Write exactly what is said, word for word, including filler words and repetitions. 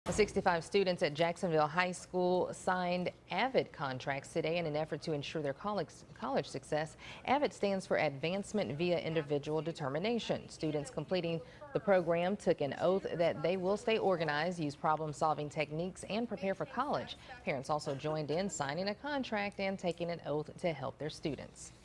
sixty-five students at Jacksonville High School signed AVID contracts today in an effort to ensure their college, college success. AVID stands for Advancement via Individual Determination. Students completing the program took an oath that they will stay organized, use problem-solving techniques, and prepare for college. Parents also joined in signing a contract and taking an oath to help their students.